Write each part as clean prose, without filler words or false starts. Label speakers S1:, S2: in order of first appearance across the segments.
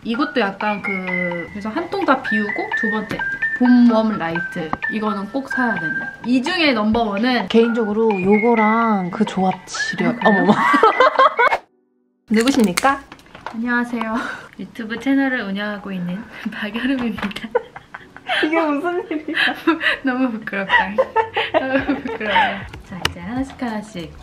S1: 이것도 약간 그래서 한 통 다 비우고 두 번째 봄웜 라이트. 이거는 꼭 사야 되는. 이 중에 넘버원은
S2: 개인적으로 요거랑 그 조합 지려. 어머머. 누구십니까?
S1: 안녕하세요. 유튜브 채널을 운영하고 있는 박여름입니다.
S2: 이게 무슨 일이야?
S1: 너무 부끄럽다. 너무 부끄러워요. 자, 이제 하나씩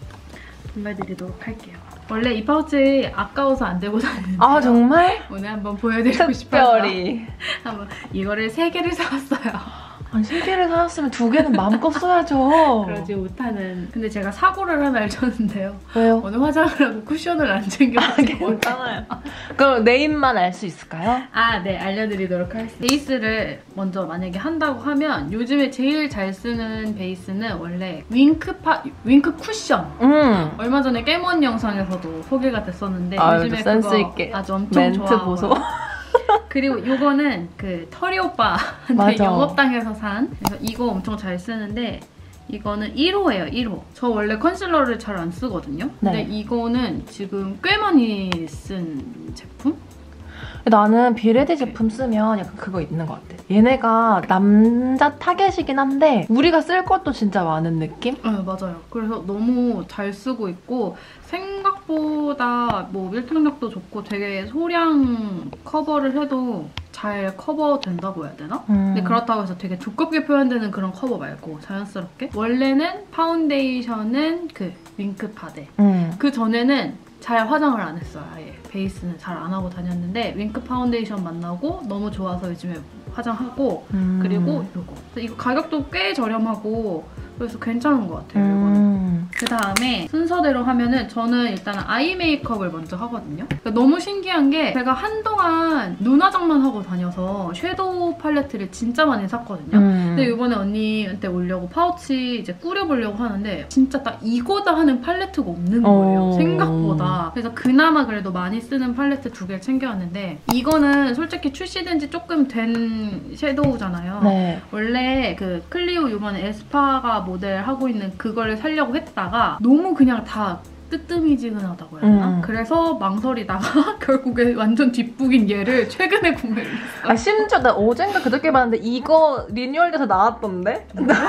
S1: 분발드리도록 할게요. 원래 이 파우치 아까워서 안 들고 다니는데
S2: 아, 정말?
S1: 오늘 한번 보여드리고 싶어서
S2: 특별히
S1: 한번 이거를 3개를 사왔어요.
S2: 아니 3개를 사왔으면 2개는 마음껏 써야죠.
S1: 그러지 못하는. 근데 제가 사고를 하나 쳤는데요.
S2: 왜요?
S1: 오늘 화장을 하고 쿠션을 안 챙겨가지고.
S2: 괜찮아요. 그럼 네임만 알 수 있을까요?
S1: 아, 네. 알려드리도록 하겠습니다. 베이스를 먼저 만약에 한다고 하면 요즘에 제일 잘 쓰는 베이스는 원래 윙크 쿠션. 얼마 전에 깨먼 영상에서도 소개가 됐었는데 요즘에
S2: 센스 있게
S1: 아주 엄청
S2: 멘트
S1: 좋아하고요.
S2: 보소.
S1: 그리고 요거는 그 터리 오빠한테 영업당해서 산. 그래서 이거 엄청 잘 쓰는데 이거는 1호예요, 1호. 저 원래 컨실러를 잘 안 쓰거든요. 근데 이거는 지금 꽤 많이 쓴 제품?
S2: 나는 비레디 제품 쓰면 약간 그거 있는 것 같아. 얘네가 남자 타겟이긴 한데 우리가 쓸 것도 진짜 많은 느낌?
S1: 네, 맞아요. 그래서 너무 잘 쓰고 있고 생각보다 뭐 밀착력도 좋고 되게 소량 커버를 해도 잘 커버된다고 해야 되나? 근데 그렇다고 해서 되게 두껍게 표현되는 그런 커버 말고 자연스럽게. 원래는 파운데이션은 그 윙크 파데. 그 전에는 잘 화장을 안 했어요, 아예. 베이스는 잘 안 하고 다녔는데 윙크 파운데이션 만나고 너무 좋아서 요즘에 화장하고 그리고 이거. 이거 가격도 꽤 저렴하고 그래서 괜찮은 것 같아요, 이거는. 그 다음에 순서대로 하면은 저는 일단 아이 메이크업을 먼저 하거든요. 그러니까 너무 신기한 게 제가 한동안 눈 화장만 하고 다녀서 섀도우 팔레트를 진짜 많이 샀거든요. 근데 이번에 언니한테 오려고 파우치 이제 꾸려보려고 하는데 진짜 딱 이거다 하는 팔레트가 없는 거예요, 생각보다. 그래서 그나마 그래도 많이 쓰는 팔레트 2개를 챙겨왔는데 이거는 솔직히 출시된 지 조금 된 섀도우잖아요. 네. 원래 그 클리오 이번에 에스파가 모델 하고 있는 그걸 살려고 했다가 너무 그냥 다 뜨뜨미지근하다고 해야 되나? 그래서 망설이다가 결국에 완전 뒷북인 얘를 최근에 구매를 했어요.
S2: 아, 심지어 나 어젠가 그저께 봤는데 이거 리뉴얼돼서 나왔던데?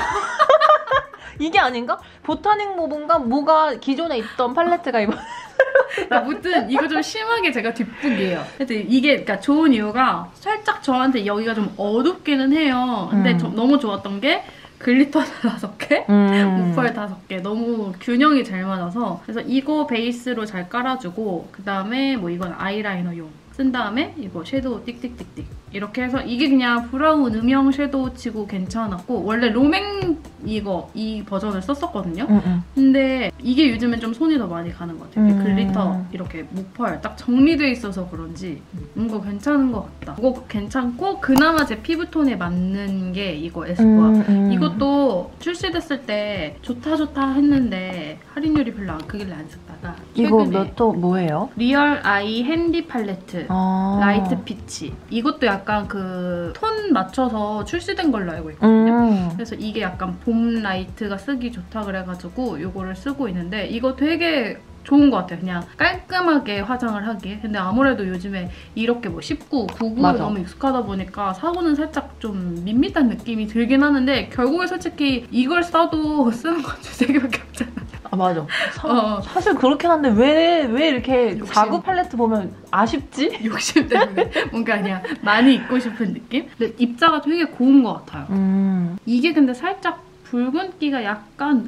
S2: 이게 아닌가? 보타닉 모브인가? 뭐가 기존에 있던 팔레트가 이번에
S1: 아무튼 이거 좀 심하게 제가 뒷북이에요. 하여튼 이게 그러니까 좋은 이유가 살짝 저한테 여기가 좀 어둡기는 해요. 근데 너무 좋았던 게 글리터 5개, 우펄 5개. 너무 균형이 잘 맞아서. 그래서 이거 베이스로 잘 깔아주고 그 다음에 뭐 이건 아이라이너용 쓴 다음에 이거 섀도우 띡띡띡띡 이렇게 해서 이게 그냥 브라운 음영 섀도우 치고 괜찮았고 원래 롬행 이 버전을 썼었거든요. 근데 이게 요즘엔 좀 손이 더 많이 가는 것 같아요. 글리터 이렇게 무펄 딱 정리돼 있어서 그런지 이거 괜찮은 것 같다. 이거 괜찮고 그나마 제 피부톤에 맞는 게 이거 에스쁘아. 이것도 출시됐을 때 좋다 했는데 할인율이 별로 안 크길래 안 썼다가
S2: 이거 몇 호 뭐예요?
S1: 리얼 아이 핸디 팔레트 라이트 피치. 이것도 약간 그 톤 맞춰서 출시된 걸로 알고 있거든요. 그래서 이게 약간 봄 라이트가 쓰기 좋다 그래가지고 이거를 쓰고 있는데 이거 되게 좋은 것 같아요. 그냥 깔끔하게 화장을 하기에. 근데 아무래도 요즘에 이렇게 뭐 19, 99 너무 익숙하다 보니까 사고는 살짝 좀 밋밋한 느낌이 들긴 하는데 결국에 솔직히 이걸 써도 쓰는 건 2-3개밖에 없잖아요.
S2: 아, 맞아. 사실 그렇긴 한데 왜 이렇게 자구 팔레트 보면 아쉽지?
S1: 욕심 때문에 뭔가 그냥 많이 입고 싶은 느낌? 근데 입자가 되게 고운 것 같아요. 이게 근데 살짝 붉은기가 약간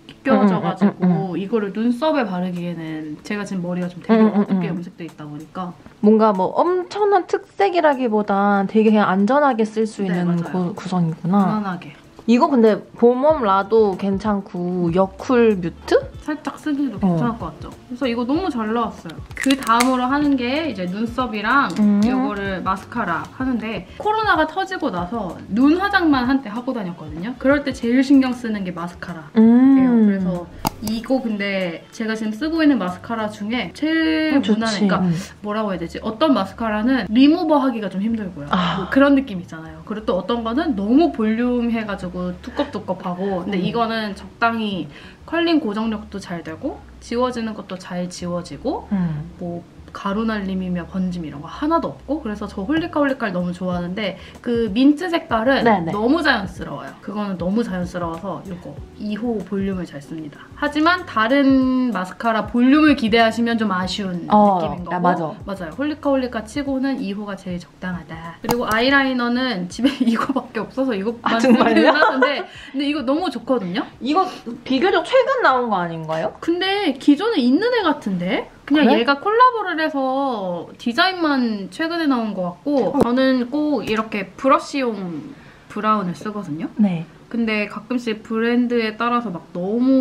S1: 느껴져가지고 이거를 눈썹에 바르기에는 제가 지금 머리가 좀 되게 어둡게 염색돼 있다 보니까
S2: 뭔가 뭐 엄청난 특색이라기보단 되게 그냥 안전하게 쓸 수 있는 구성이구나.
S1: 무난하게.
S2: 이거 근데 봄웜 라도 괜찮고 여쿨 뮤트?
S1: 살짝 쓰기도 괜찮을 것 같죠? 그래서 이거 너무 잘 나왔어요. 그 다음으로 하는 게 이제 눈썹이랑 이거를 마스카라 하는데 코로나가 터지고 나서 눈 화장만 한때 하고 다녔거든요. 그럴 때 제일 신경 쓰는 게 마스카라예요. 그래서 이거 근데 제가 지금 쓰고 있는 마스카라 중에 제일 무난해. 그러니까 뭐라고 해야 되지? 어떤 마스카라는 리무버 하기가 좀 힘들고요. 뭐 그런 느낌 있잖아요. 그리고 또 어떤 거는 너무 볼륨해가지고 두껍두껍하고 근데 이거는 적당히 컬링 고정력도 잘 되고 지워지는 것도 잘 지워지고 뭐 가루 날림이며 번짐 이런 거 하나도 없고 그래서 저 홀리카홀리카를 너무 좋아하는데 그 민트 색깔은
S2: 네네.
S1: 너무 자연스러워요. 그거는 너무 자연스러워서 이거 2호 볼륨을 잘 씁니다. 하지만 다른 마스카라 볼륨을 기대하시면 좀 아쉬운 느낌인 거고
S2: 맞아.
S1: 맞아요. 홀리카홀리카 치고는 2호가 제일 적당하다. 그리고 아이라이너는 집에 이거밖에 없어서 이거만 쓰긴 하는데 근데 이거 너무 좋거든요?
S2: 이거 비교적 최근 나온 거 아닌가요?
S1: 근데 기존에 있는 애 같은데? 그냥
S2: 그래?
S1: 얘가 콜라보를 해서 디자인만 최근에 나온 것 같고 저는 꼭 이렇게 브러쉬용 브라운을 쓰거든요?
S2: 네.
S1: 근데 가끔씩 브랜드에 따라서 막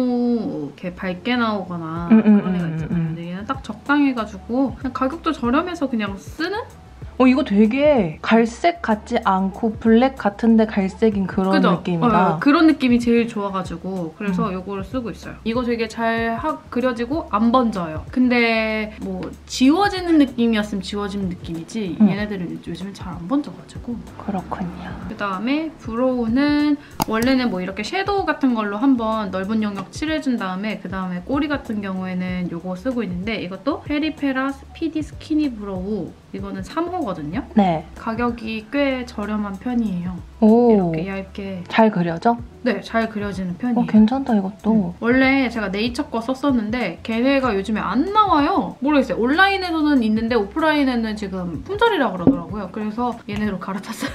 S1: 너무 이렇게 밝게 나오거나 그런 애가 있잖아요. 근데 얘는 딱 적당해가지고 그냥 가격도 저렴해서 그냥 쓰는?
S2: 이거 되게 갈색 같지 않고 블랙 같은데 갈색인 그런
S1: 그죠?
S2: 느낌이다.
S1: 그런 느낌이 제일 좋아가지고 그래서 이거를 쓰고 있어요. 이거 되게 잘 그려지고 안 번져요. 근데 뭐 지워지는 느낌이었으면 지워지는 느낌이지 얘네들은 요즘엔 잘 안 번져가지고.
S2: 그렇군요.
S1: 그다음에 브로우는 원래는 뭐 이렇게 섀도우 같은 걸로 한번 넓은 영역 칠해준 다음에 그다음에 꼬리 같은 경우에는 이거 쓰고 있는데 이것도 페리페라 스피디 스키니 브로우 이거는 3호거든요.
S2: 네.
S1: 가격이 꽤 저렴한 편이에요.
S2: 오.
S1: 이렇게 얇게.
S2: 잘 그려져?
S1: 네, 잘 그려지는 편이에요.
S2: 괜찮다 이것도.
S1: 원래 제가 네이처 거 썼었는데 걔네가 요즘에 안 나와요. 모르겠어요. 온라인에서는 있는데 오프라인에는 지금 품절이라 그러더라고요. 그래서 얘네로 갈아탔어요.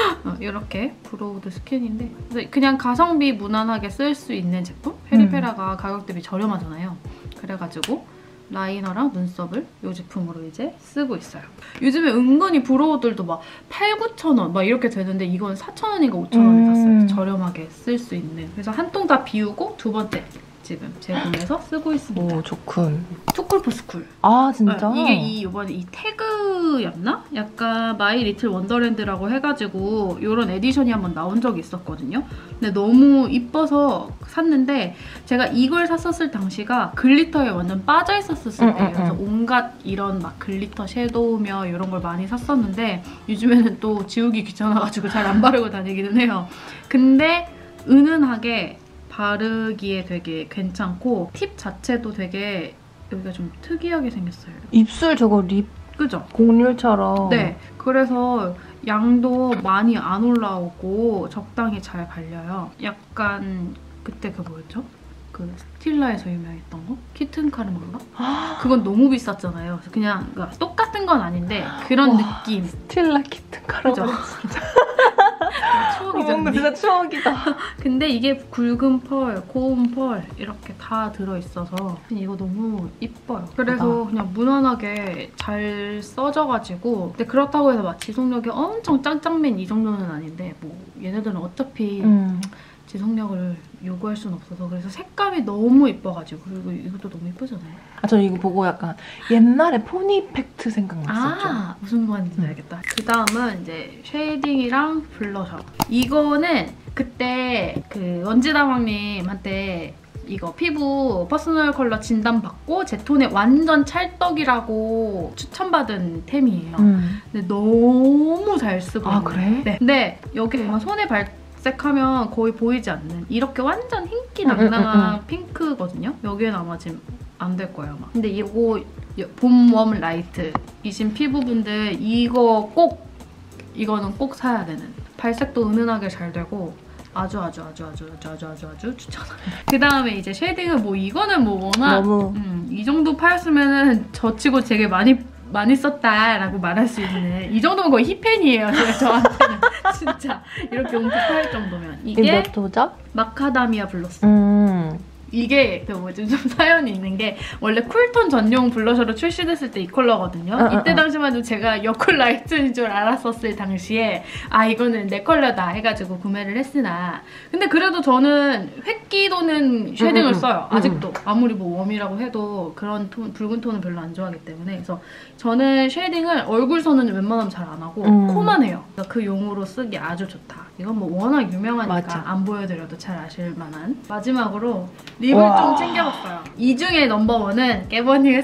S1: 이렇게 브로우드 스킨인데 그래서 그냥 가성비 무난하게 쓸 수 있는 제품? 페리페라가 가격 대비 저렴하잖아요. 그래가지고 라이너랑 눈썹을 이 제품으로 이제 쓰고 있어요. 요즘에 은근히 브로우들도 막 8,000~9,000원 막 이렇게 되는데 이건 4,000원인가 5,000원에 샀어요. 저렴하게 쓸 수 있는. 그래서 한 통 다 비우고 두 번째 지금 제품에서 쓰고 있습니다.
S2: 오, 좋군.
S1: 투쿨포스쿨.
S2: 아, 진짜?
S1: 이게 이번에 이 태그였나? 약간 마이 리틀 원더랜드라고 해가지고 이런 에디션이 한번 나온 적이 있었거든요. 근데 너무 이뻐서 샀는데 제가 이걸 샀었을 당시가 글리터에 완전 빠져있었을 때예요. 그래서 온갖 이런 막 글리터 섀도우며 이런 걸 많이 샀었는데 요즘에는 또 지우기 귀찮아가지고 잘 안 바르고 다니기는 해요. 근데 은은하게 바르기에 되게 괜찮고 팁 자체도 되게 여기가 좀 특이하게 생겼어요.
S2: 입술 저거 립
S1: 그죠?
S2: 곡률처럼.
S1: 네. 그래서 양도 많이 안 올라오고 적당히 잘 발려요. 약간 그때 그 뭐였죠? 그 스틸라에서 유명했던 거? 키튼 카르마인가? 그건 너무 비쌌잖아요. 그래서 그냥 그러니까 똑같은 건 아닌데 그런 느낌.
S2: 스틸라 키튼 카르마.
S1: 그죠? 추억이잖아요.
S2: 진짜 추억이다.
S1: 근데 이게 굵은 펄, 고운 펄 이렇게 다 들어있어서 이거 너무 이뻐요. 그래서 그냥 무난하게 잘 써져가지고 근데 그렇다고 해서 막 지속력이 엄청 짱짱맨 이 정도는 아닌데 뭐 얘네들은 어차피 지속력을 요구할 순 없어서 그래서 색감이 너무 이뻐가지고 그리고 이것도 너무 이쁘잖아요.
S2: 저 이거 보고 약간 옛날에 포니팩트 생각났었죠.
S1: 무슨 말인지 알겠다. 그 다음은 이제 쉐이딩이랑 블러셔. 이거는 그때 그 원지다왕님한테 이거 피부 퍼스널 컬러 진단 받고 제 톤에 완전 찰떡이라고 추천받은 템이에요. 근데 너무 잘 쓰고
S2: 아, 그래?
S1: 네. 근데 여기 보면 손에 발색하면 거의 보이지 않는 이렇게 완전 흰기 낭낭한 핑크거든요. 여기는 아마 지금 안 될 거예요 아마. 근데 이거 봄 웜 라이트이신 피부분들 이거는 꼭 사야 되는. 발색도 은은하게 잘 되고 아주 추천합니다. 그 다음에 이제 쉐딩은 뭐 이거는 뭐 워낙
S2: 너무
S1: 이 정도 파였으면은 저치고 되게 많이 썼다라고 말할 수 있는 이 정도면 거의 힙팬이에요. 저한테는 진짜 이렇게 엄청 파일 정도면. 이게
S2: 몇 호죠?
S1: 마카다미아 블러스. 이게 그 뭐지 좀 사연이 있는 게 원래 쿨톤 전용 블러셔로 출시됐을 때 이 컬러거든요. 이때 당시만 해도 제가 여쿨 라이트인 줄 알았었을 당시에 이거는 내 컬러다 해가지고 구매를 했으나 근데 그래도 저는 획기 도는 쉐딩을 써요. 아직도. 아무리 뭐 웜이라고 해도 그런 붉은 톤은 별로 안 좋아하기 때문에 그래서 저는 쉐딩을 얼굴선은 웬만하면 잘 안 하고 코만 해요. 그러니까 그 용으로 쓰기 아주 좋다. 이건 뭐 워낙 유명하니까
S2: 맞아.
S1: 안 보여드려도 잘 아실 만한. 마지막으로 립을 좀 챙겨봤어요. 이 중에 넘버원은 깨버니가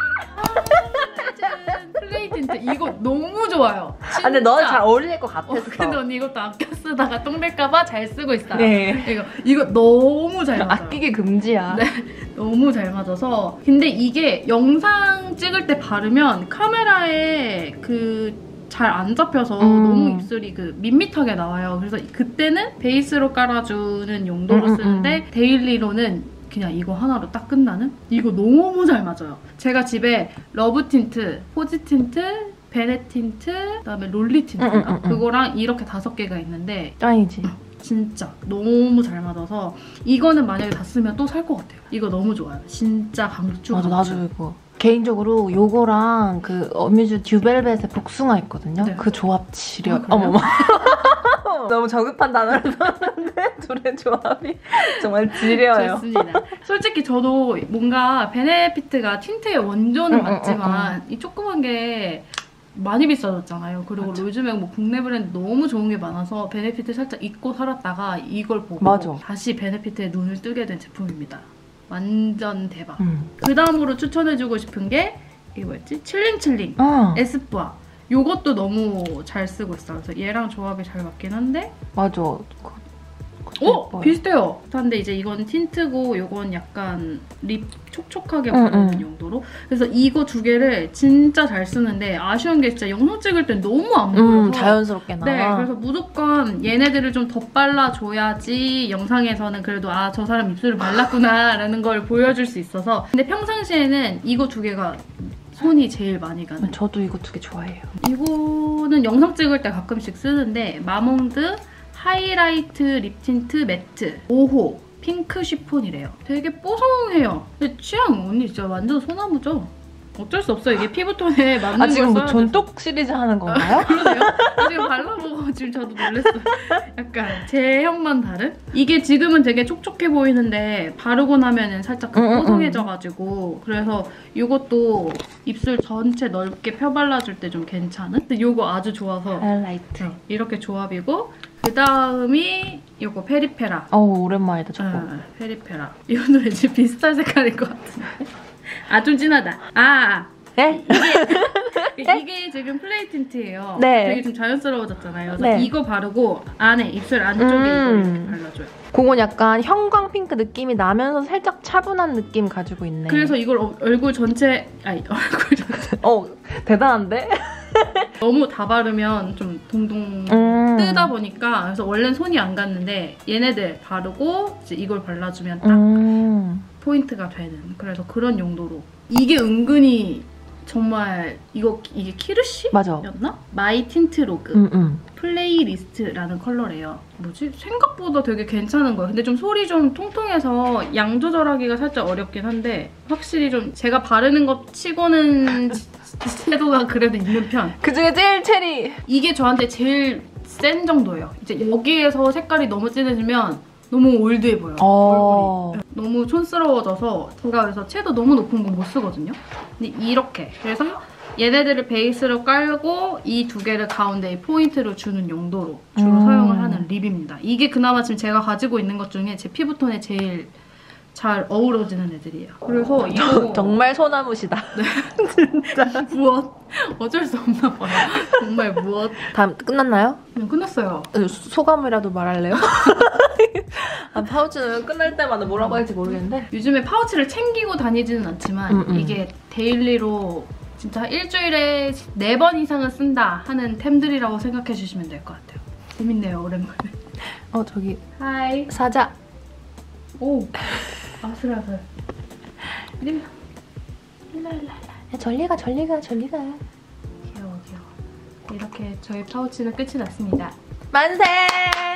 S1: 플레이틴트 이거 너무 좋아요. 진짜.
S2: 근데 너는 잘 어울릴 것 같았어.
S1: 근데 언니 이것도 아껴 쓰다가 똥 될까봐 잘 쓰고 있어요.
S2: 네.
S1: 이거 너무 잘 맞아요.
S2: 아끼기 금지야.
S1: 네, 너무 잘 맞아서. 근데 이게 영상 찍을 때 바르면 카메라에 잘 안 잡혀서 너무 입술이 밋밋하게 나와요. 그래서 그때는 베이스로 깔아주는 용도로 쓰는데 데일리로는 그냥 이거 하나로 딱 끝나는? 이거 너무 잘 맞아요. 제가 집에 러브 틴트, 포지 틴트, 베네 틴트, 그다음에 롤리 틴트인가? 그거랑 이렇게 5개가 있는데
S2: 짱이지.
S1: 진짜 너무 잘 맞아서 이거는 만약에 다 쓰면 또 살 것 같아요. 이거 너무 좋아요. 진짜 강추.
S2: 맞아, 나도 이거. 개인적으로 요거랑 어뮤즈 듀벨벳의 복숭아 있거든요.
S1: 네.
S2: 그 조합 지려.
S1: 그래요?
S2: 어머머. 너무 저급한 단어를 썼는데 둘의 조합이 정말 지려요.
S1: 좋습니다. 솔직히 저도 뭔가 베네피트가 틴트의 원조는 맞지만 이 조그만 게 많이 비싸졌잖아요. 그리고
S2: 맞아.
S1: 요즘에 뭐 국내 브랜드 너무 좋은 게 많아서 베네피트 살짝 잊고 살았다가 이걸 보고
S2: 맞아. 다시
S1: 다시 베네피트에 눈을 뜨게 된 제품입니다. 완전 대박. 그 다음으로 추천해주고 싶은 게 이게 뭐였지? 칠링칠링 에스쁘아. 요것도 너무 잘 쓰고 있어요. 그래서 얘랑 조합이 잘 맞긴 한데
S2: 맞아.
S1: 비슷해요. 근데 이제 이건 틴트고 요건 약간 립 촉촉하게 바르는 용도로. 그래서 이거 2개를 진짜 잘 쓰는데 아쉬운 게 진짜 영상 찍을 땐 너무 안 보여서
S2: 자연스럽게 나와.
S1: 네, 그래서 무조건 얘네들을 좀 덧발라줘야지 영상에서는 그래도 아, 저 사람 입술을 말랐구나 라는 걸 보여줄 수 있어서. 근데 평상시에는 이거 2개가 손이 제일 많이 가는.
S2: 저도 이거 2개 좋아해요.
S1: 이거는 영상 찍을 때 가끔씩 쓰는데 마몽드 하이라이트 립 틴트 매트 5호 핑크 쉬폰이래요. 되게 뽀송해요. 근데 취향 언니 진짜 완전 소나무죠? 어쩔 수 없어. 이게 피부톤에 맞는 걸
S2: 지금 뭐
S1: 써야
S2: 존똑 시리즈 하는 건가요?
S1: 그러네요. 지금 발라보고 지금 저도 놀랐어요. 약간 제형만 다른? 이게 지금은 되게 촉촉해 보이는데 바르고 나면은 살짝 뽀송해져가지고 그래서 이것도 입술 전체 넓게 펴발라줄 때 좀 괜찮은? 근데 이거 아주 좋아서
S2: 하이라이트.
S1: 이렇게 조합이고 그 다음이 이거 페리페라.
S2: 오랜만이다 저거.
S1: 페리페라. 이것도 왠지 비슷한 색깔일 것 같은데. 아, 좀 진하다.
S2: 네?
S1: 이게 지금 플레이 틴트예요.
S2: 네.
S1: 되게 좀 자연스러워졌잖아요. 그래서
S2: 네.
S1: 이거 바르고 안에 입술 안쪽에 이걸 이렇게 발라줘요.
S2: 그건 약간 형광 핑크 느낌이 나면서 살짝 차분한 느낌 가지고 있네.
S1: 그래서 이걸 얼굴 전체
S2: 대단한데?
S1: 너무 다 바르면 좀 동동 뜨다 보니까 그래서 원래는 손이 안 갔는데 얘네들 바르고 이제 이걸 발라주면 딱 포인트가 되는. 그래서 그런 용도로. 이게 은근히 정말 이게 키르시?
S2: 맞아.
S1: 였나? 마이 틴트 로그 플레이리스트라는 컬러래요. 뭐지? 생각보다 되게 괜찮은 거예요. 근데 좀 솔이 좀 통통해서 양 조절하기가 살짝 어렵긴 한데 확실히 좀 제가 바르는 것 치고는 섀도우가 그래도 있는 편.
S2: 그중에 제일 체리!
S1: 이게 저한테 제일 센 정도예요. 이제 여기에서 색깔이 너무 진해지면 너무 올드해 보여요. 얼굴이. 너무 촌스러워져서 제가 그래서 채도 너무 높은 건 못 쓰거든요. 근데 이렇게. 그래서 얘네들을 베이스로 깔고 이 2개를 가운데에 포인트로 주는 용도로 주로 사용을 하는 립입니다. 이게 그나마 지금 제가 가지고 있는 것 중에 제 피부톤에 제일 잘 어우러지는 애들이에요. 그래서 이거
S2: 정말 소나무시다.
S1: 진짜 무엇? 어쩔 수 없나 봐요. 정말 무엇?
S2: 다음 끝났나요?
S1: 그냥 끝났어요.
S2: 소감이라도 말할래요? 파우치는 끝날 때마다 뭐라고 할지 모르겠는데
S1: 요즘에 파우치를 챙기고 다니지는 않지만 이게 데일리로 진짜 일주일에 4번 이상은 쓴다 하는 템들이라고 생각해 주시면 될 것 같아요. 재밌네요, 오랜만에.
S2: 저기
S1: 하이.
S2: 사자.
S1: 오, 아슬아슬.
S2: 야, 전리가.
S1: 귀여워. 이렇게 저희 파우치는 끝이 났습니다.
S2: 만세!